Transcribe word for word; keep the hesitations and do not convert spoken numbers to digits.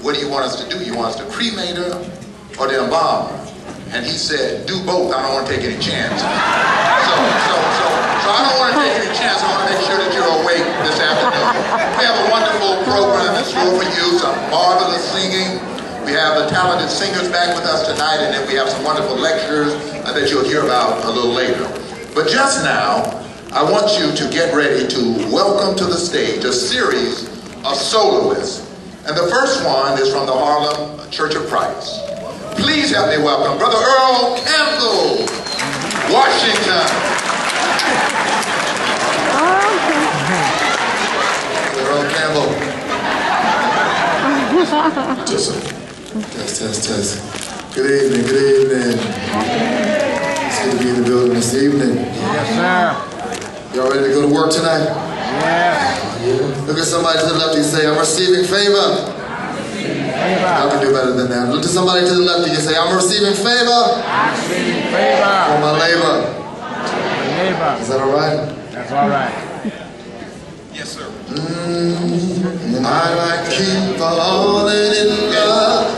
what do you want us to do? You want us to cremate her or to embalm her? And he said, do both. I don't want to take any chance. So, so, so, so I don't want to take any chance. I want to make sure that you're awake this afternoon. We have a wonderful program in store for you, some marvelous singing. We have the talented singers back with us tonight, and then we have some wonderful lectures uh, that you'll hear about a little later. But just now, I want you to get ready to welcome to the stage a series of soloists. And the first one is from the Harlem Church of Christ. Please help me welcome Brother Earl Campbell, Washington. Earl Campbell. Just test, test, test. Good evening, good evening. It's good to be in the building this evening. Yes, sir. Y'all ready to go to work tonight? Yeah. Look at somebody to the left and say, I'm receiving favor. I can do better than that. Look to somebody to the left and say, I'm receiving favor. I'm receiving favor. For my labor. Labor. Is that all right? That's all right. Yes, sir. Mm, and I might keep falling in love